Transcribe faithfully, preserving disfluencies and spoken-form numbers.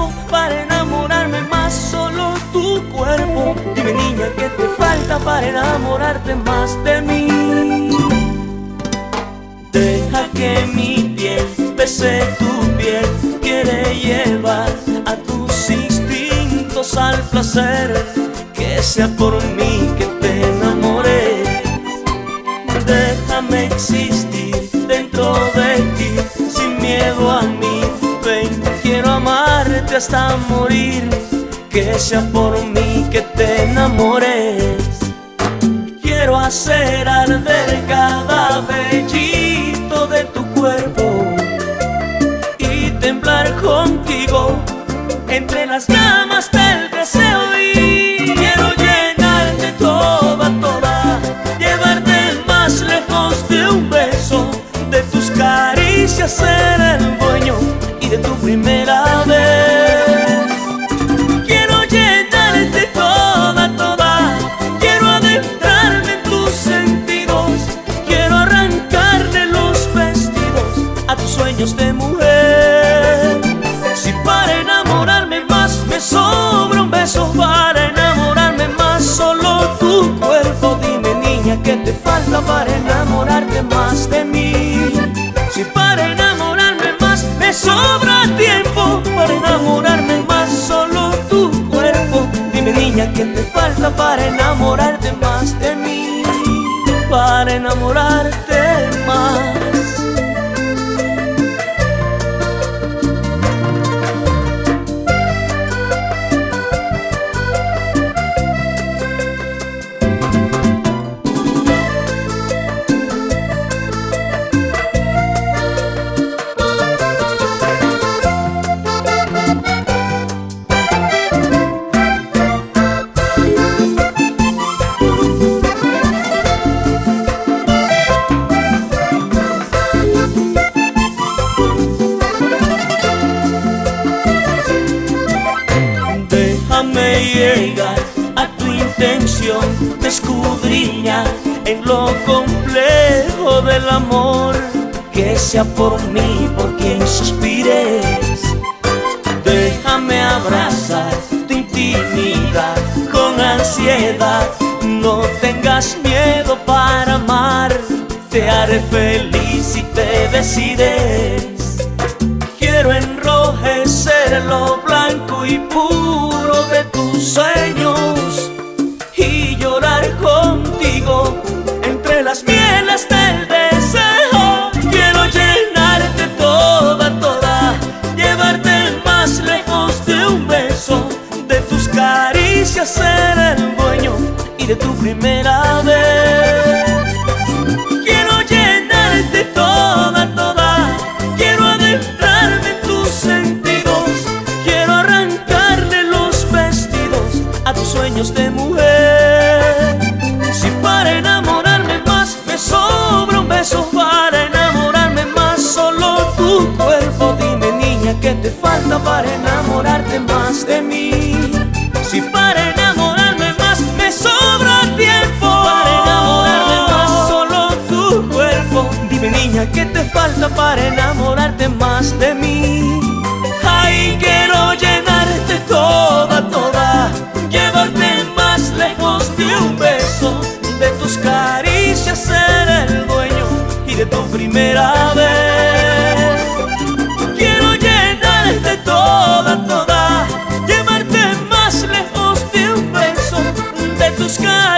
tiempo para enamorarme más, solo tu cuerpo. Dime niña, ¿qué te falta para enamorarte más de mí? Deja que mi piel bese tu piel, quiere llevar a tus instintos al placer, que sea por mí que te enamore. Déjame existir dentro de ti, sin miedo a mí. Ven, quiero amarte hasta morir, que sea por mí que te enamores. Quiero hacer arder cada vellito de tu cuerpo y temblar contigo entre las llamas del deseo. Y quiero llenarte toda, toda, llevarte más lejos de un beso, de tus caricias ser el dueño y de tu primera vez. Quiero llenarte toda, toda, quiero adentrarme en tus sentidos, quiero arrancarle los vestidos a tus sueños de mujer. Si para enamorarme más me sobra un beso, para enamorarme más solo tu cuerpo. Dime niña, ¿qué te falta para enamorarte más de mí? Si para enamorarme más me sobra tiempo, para enamorarme más solo tu cuerpo. Dime niña, ¿qué te falta para enamorarte más de mí? Para enamorarte más. Déjame llegar a tu intención de escudriñar en lo complejo del amor, que sea por mí por quien suspires. Déjame abrazar tu intimidad con ansiedad, no tengas miedo para amar, te haré feliz si te decides. Quiero enrojecer lo blanco y puro de tus sueños y llorar contigo entre las mieles del deseo. Quiero llenarte toda, toda, llevarte más lejos de un beso, de tus caricias ser el dueño y de tu primera vez. Quiero llenarte toda, toda, quiero adentrarme en tus sentidos, quiero arrancarle los vestidos a tus sueños de mujer. Si para enamorarme más me sobra un beso, para enamorarme más solo tu cuerpo. Dime niña, ¿qué te falta para enamorarte más de mí? Si para enamorarme más me sobra tiempo, para enamorarme más solo tu cuerpo. Dime niña, ¿qué te falta para enamorarte más de mí? Ay, quiero llenarte toda, toda, llevarte más lejos de un beso, de tus caricias ser el dueño y de tu primera vez. Quiero llenarte toda, toda, llevarte más lejos de un beso, de tus caricias